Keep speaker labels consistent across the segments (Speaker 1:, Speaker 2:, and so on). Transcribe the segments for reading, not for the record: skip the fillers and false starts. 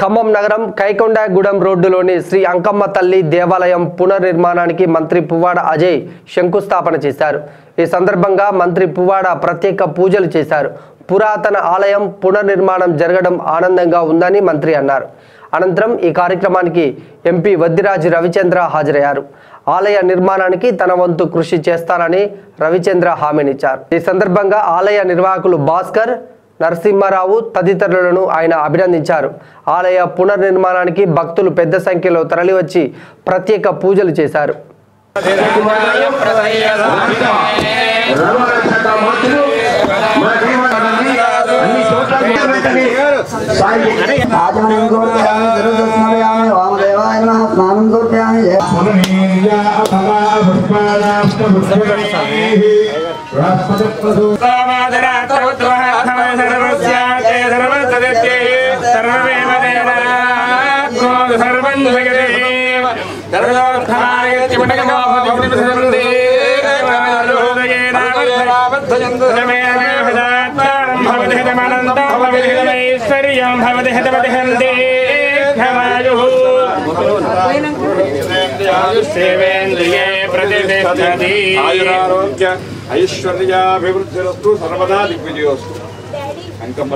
Speaker 1: ఖమ్మం నగరం కైకొండగూడెం రోడ్డులోని శ్రీ అంకమ్మ తల్లి దేవాలయం పునర్నిర్మాణానికి మంత్రి పువ్వాడ అజయ్ శంకుస్థాపన చేశారు. ఈ సందర్భంగా మంత్రి పువ్వాడ ప్రత్యేక పూజలు చేశారు. పురాతన ఆలయం పునర్నిర్మాణం జరగడం ఆనందంగా ఉందని మంత్రి అన్నారు. అనంతరం ఈ కార్యక్రమానికి ఎంపీ వద్దిరాజు రవిచంద్ర హాజరయ్యారు. ఆలయ నిర్మాణానికి తన వంతు కృషి చేస్తానని రవిచంద్ర హామీనిచ్చారు. ఈ సందర్భంగా ఆలయ నిర్వాహకులు భాస్కర్, నరసింహారావు తదితరులను ఆయన అభినందించారు. ఆలయ పునర్నిర్మాణానికి భక్తులు పెద్ద సంఖ్యలో తరలివచ్చి ప్రత్యేక పూజలు చేశారు.
Speaker 2: ఐశ్వర్యాభివృద్ధిరస్తు సర్వదా దిగ్విజయోస్తు. అంకమ్మ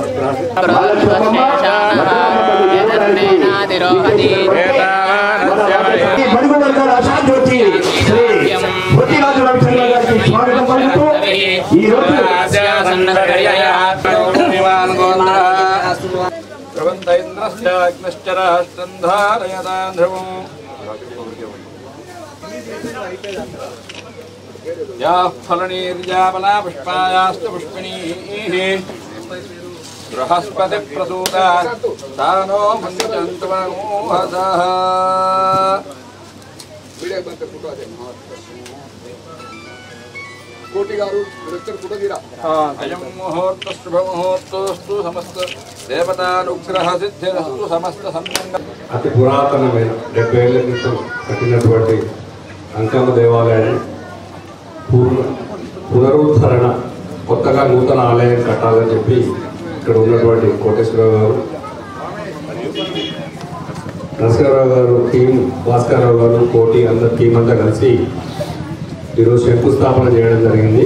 Speaker 2: ఫలనీర్యాపలా పుష్పాయాస్తు పుష్పిణీః బృహస్పతి ప్రసూతా తానో మంత్రంతు మోహదః. అయం ముహూర్త శుభముహూర్తోస్తు సమస్త దేవతానుగ్రహ సిద్ధిరస్తు సమస్త సంబంధ.
Speaker 3: అతి పురాతనమైన 70 ఏళ్ల క్రితం కట్టినటువంటి అంకమ్మ దేవాలయాన్ని పునరుద్ధరణ కొత్తగా నూతన ఆలయం కట్టాలని చెప్పి ఇక్కడ ఉన్నటువంటి కోటేశ్వరరావు గారు, నరసింహారావు గారు, టీం భాస్కరరావు గారు, కోటి అందరు టీం అంతా కలిసి ఈరోజు శంకుస్థాపన చేయడం జరిగింది.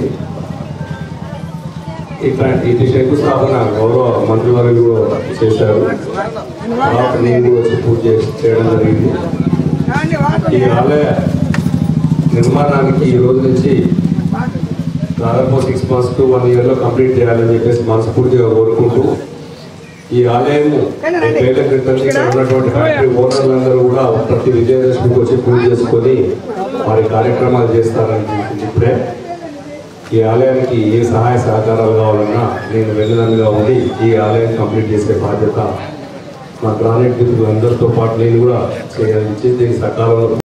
Speaker 3: ఇది శంకుస్థాపన గౌరవ మంత్రివర్యులు కూడా చేశారు. నేను వచ్చి పూజ చేయడం జరిగింది. ఈ ఆలయ నిర్మాణానికి ఈ రోజు నుంచి దాదాపు 6 months to 1 yearలో కంప్లీట్ చేయాలని చెప్పేసి మనస్ఫూర్తిగా కోరుకుంటూ ఈ ఆలయము 70 ఏళ్ల క్రితం ఉన్నటువంటి ఫ్యాక్టరీ ఓనర్లందరూ కూడా ప్రతి విజయదశమికి వచ్చి పూజ చేసుకొని వారి కార్యక్రమాలు చేస్తారని ఇప్పుడే ఈ ఆలయానికి ఏ సహాయ సహకారాలు కావాలన్నా నేను వెళ్ళదనుగా ఉండి ఈ ఆలయం కంప్లీట్ చేసే బాధ్యత మా గ్రానైట్ అందరితో పాటు నేను కూడా చేయాలని దీనికి సకాలంలో